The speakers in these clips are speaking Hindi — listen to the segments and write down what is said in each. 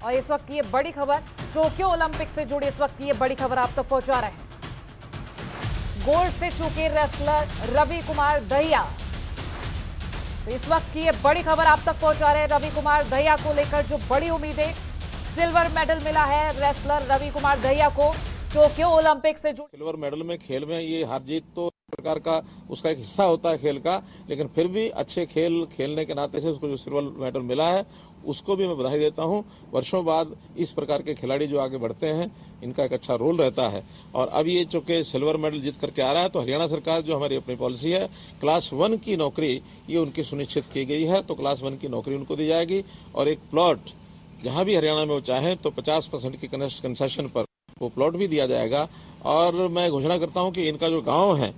और इस वक्त की ये बड़ी खबर, टोक्यो ओलंपिक से जुड़ी इस वक्त की ये बड़ी खबर आप तक पहुंचा रहे हैं। गोल्ड से चूके रेसलर रवि कुमार दहिया, तो इस वक्त की ये बड़ी खबर आप तक पहुंचा रहे हैं। रवि कुमार दहिया को लेकर जो बड़ी उम्मीदें, सिल्वर मेडल मिला है रेसलर रवि कुमार दहिया को टोक्यो ओलंपिक से जुड़ी। सिल्वर मेडल में खेल में ये हार जीत तो प्रकार का उसका एक हिस्सा होता है खेल का, लेकिन फिर भी अच्छे खेल खेलने के नाते से उसको जो सिल्वर मेडल मिला है उसको भी मैं बधाई देता हूं। वर्षों बाद इस प्रकार के खिलाड़ी जो आगे बढ़ते हैं इनका एक अच्छा रोल रहता है। और अब ये चूंकि सिल्वर मेडल जीत करके आ रहा है तो हरियाणा सरकार जो हमारी अपनी पॉलिसी है, क्लास 1 की नौकरी ये उनकी सुनिश्चित की गई है, तो क्लास 1 की नौकरी उनको दी जाएगी। और एक प्लॉट जहां भी हरियाणा में वो चाहें तो 50% की कंसेशन पर वो प्लॉट भी दिया जाएगा। और मैं घोषणा करता हूं कि इनका जो गांव है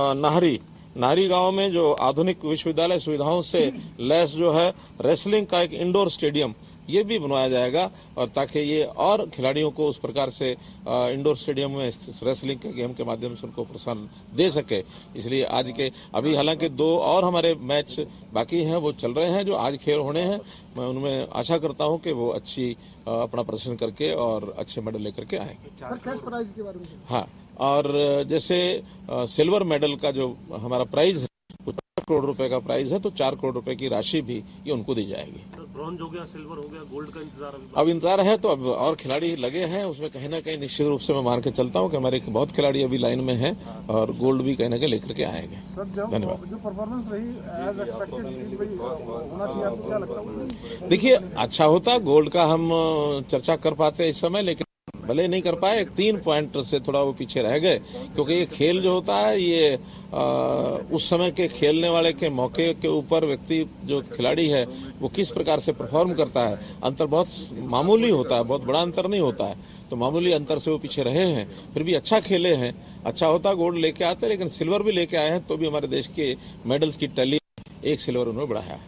नाहरी गांव में जो आधुनिक विश्वविद्यालय सुविधाओं से लैस जो है रेसलिंग का एक इंडोर स्टेडियम ये भी बनवाया जाएगा, और ताकि ये और खिलाड़ियों को उस प्रकार से इंडोर स्टेडियम में रेसलिंग के गेम के माध्यम से उनको प्रोत्साहन दे सके। इसलिए आज के अभी हालांकि 2 और हमारे मैच बाकी हैं, वो चल रहे हैं जो आज खेल होने हैं। मैं उनमें आशा करता हूं कि वो अच्छी अपना प्रदर्शन करके और अच्छे मेडल लेकर के आएंगे। सर, कैश प्राइज के बारे में? हाँ, और जैसे सिल्वर मेडल का जो हमारा प्राइज है वो 4 करोड़ रुपए का प्राइज है, तो 4 करोड़ रुपए की राशि भी ये उनको दी जाएगी। ब्रॉन्ज हो गया, सिल्वर हो गया, गोल्ड का इंतजार अब इंतजार है, तो अब और खिलाड़ी लगे हैं उसमें, कहीं ना कहीं निश्चित रूप से मैं मान के चलता हूं कि हमारे बहुत खिलाड़ी अभी लाइन में हैं और गोल्ड भी कहीं ना कहीं लेकर के आएंगे। धन्यवाद। जो परफॉर्मेंस रही एज एक्सपेक्टेड होना चाहिए, आपको क्या लगता है? देखिए, अच्छा होता गोल्ड का हम चर्चा कर पाते इस समय, लेकिन भले नहीं कर पाए। 3 पॉइंट से थोड़ा वो पीछे रह गए, क्योंकि ये खेल जो होता है ये उस समय के खेलने वाले के मौके के ऊपर व्यक्ति जो खिलाड़ी है वो किस प्रकार से परफॉर्म करता है, अंतर बहुत मामूली होता है, बहुत बड़ा अंतर नहीं होता है। तो मामूली अंतर से वो पीछे रहे हैं, फिर भी अच्छा खेले हैं। अच्छा होता गोल्ड लेके आते, लेकिन सिल्वर भी लेके आए हैं तो भी हमारे देश के मेडल्स की टैली 1 सिल्वर उन्होंने बढ़ाया।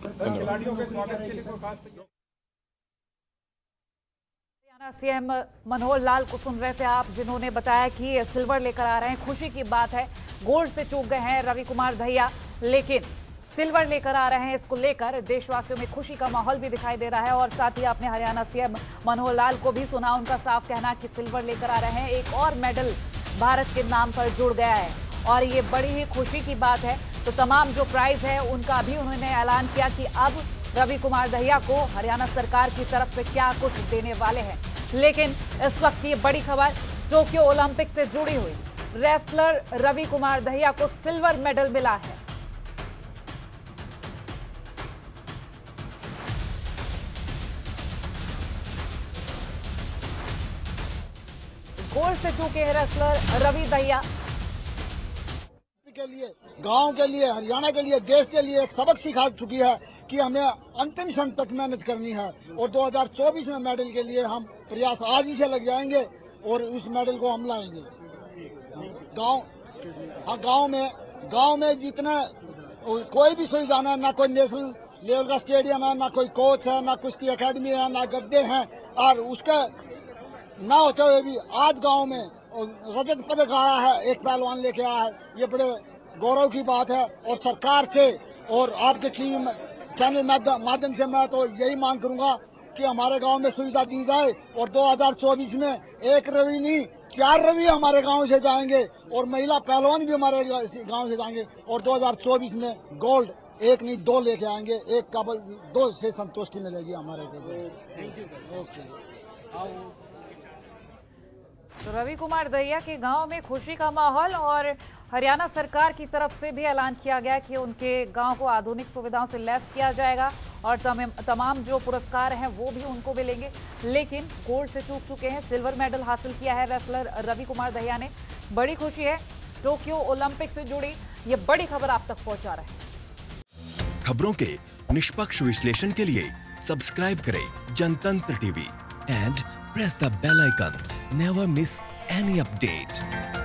सीएम मनोहर लाल को सुन रहे थे आप, जिन्होंने बताया कि सिल्वर लेकर आ रहे हैं, खुशी की बात है। गोल्ड से चूक गए हैं रवि कुमार दहिया, लेकिन सिल्वर लेकर आ रहे हैं। इसको लेकर देशवासियों में खुशी का माहौल भी दिखाई दे रहा है। और साथ ही आपने हरियाणा सीएम मनोहर लाल को भी सुना, उनका साफ कहना कि सिल्वर लेकर आ रहे हैं, एक और मेडल भारत के नाम पर जुड़ गया है और ये बड़ी ही खुशी की बात है। तो तमाम जो प्राइज है उनका भी उन्होंने ऐलान किया कि अब रवि कुमार दहिया को हरियाणा सरकार की तरफ से क्या कुछ देने वाले हैं। लेकिन इस वक्त की बड़ी खबर, टोक्यो ओलंपिक से जुड़ी हुई, रेसलर रवि कुमार दहिया को सिल्वर मेडल मिला है। गोल्ड से चूके हैं रेसलर रवि दहिया। के लिए, गांव के लिए, हरियाणा के लिए, देश के लिए एक सबक सिखा चुकी है कि हमें अंतिम क्षण तक मेहनत करनी है। और 2024 में मेडल के लिए हम प्रयास आज ही से लग जाएंगे और उस मेडल को हम लाएंगे। गांव में जितना कोई भी सुविधा नहीं, ना कोई नेशनल लेवल का स्टेडियम है, ना कोई कोच है, ना कुश्ती अकेडमी है, ना गद्दे हैं, और उसका ना होते हुए भी आज गांव में रजत पदक आया है, एक पहलवान लेके आया है। ये बड़े गौरव की बात है। और सरकार से और आपके चैनल माध्यम से मैं तो यही मांग करूंगा कि हमारे गांव में सुविधा दी जाए और 2024 में 1 रवि नहीं 4 रवि हमारे गांव से जाएंगे और महिला पहलवान भी हमारे गांव से जाएंगे और 2024 में गोल्ड 1 नहीं 2 लेके आएंगे। 1 का 2 से संतुष्टि मिलेगी हमारे को। तो रवि कुमार दहिया के गांव में खुशी का माहौल, और हरियाणा सरकार की तरफ से भी ऐलान किया गया कि उनके गांव को आधुनिक सुविधाओं से लैस किया जाएगा और तमाम जो पुरस्कार हैं वो भी उनको मिलेंगे। लेकिन गोल्ड से चूक चुके हैं, सिल्वर मेडल हासिल किया है रेसलर रवि कुमार दहिया ने। बड़ी खुशी है। टोक्यो ओलंपिक से जुड़ी ये बड़ी खबर आप तक पहुंचा रहे हैं। खबरों के निष्पक्ष विश्लेषण के लिए सब्सक्राइब करें Jantantra TV and press the bell icon. Never miss any update.